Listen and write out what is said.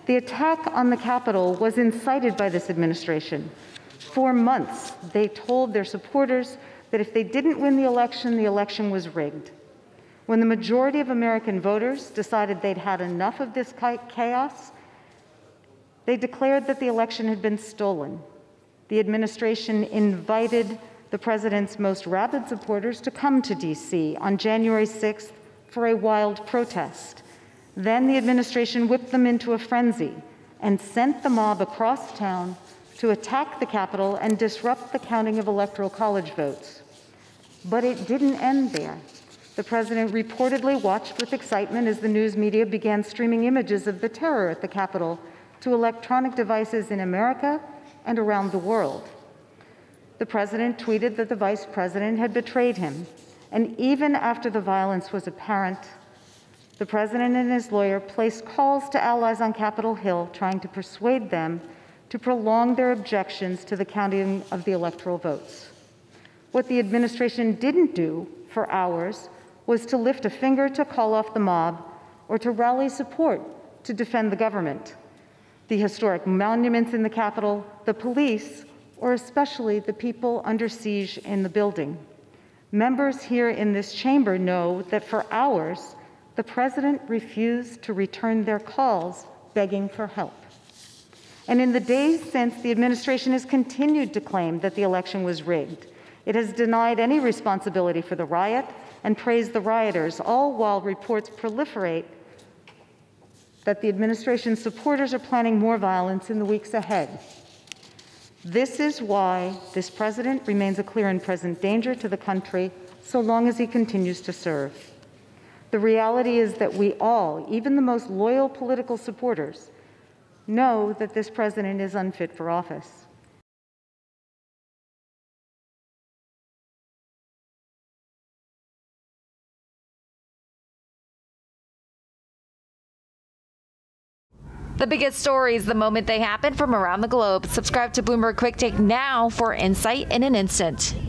The attack on the Capitol was incited by this administration. For months, they told their supporters that if they didn't win the election was rigged. When the majority of American voters decided they'd had enough of this chaos, they declared that the election had been stolen. The administration invited the president's most rabid supporters to come to D.C. on January 6th for a wild protest. Then the administration whipped them into a frenzy and sent the mob across town to attack the Capitol and disrupt the counting of Electoral College votes. But it didn't end there. The president reportedly watched with excitement as the news media began streaming images of the terror at the Capitol to electronic devices in America and around the world. The president tweeted that the vice president had betrayed him, and even after the violence was apparent, the president and his lawyer placed calls to allies on Capitol Hill trying to persuade them to prolong their objections to the counting of the electoral votes. What the administration didn't do for hours was to lift a finger to call off the mob or to rally support to defend the government, the historic monuments in the Capitol, the police, or especially the people under siege in the building. Members here in this chamber know that for hours, the president refused to return their calls begging for help. And in the days since, the administration has continued to claim that the election was rigged. It has denied any responsibility for the riot and praised the rioters, all while reports proliferate that the administration's supporters are planning more violence in the weeks ahead. This is why this president remains a clear and present danger to the country so long as he continues to serve. The reality is that we all, even the most loyal political supporters, know that this president is unfit for office. The biggest stories the moment they happen from around the globe. Subscribe to Bloomberg Quick Take now for insight in an instant.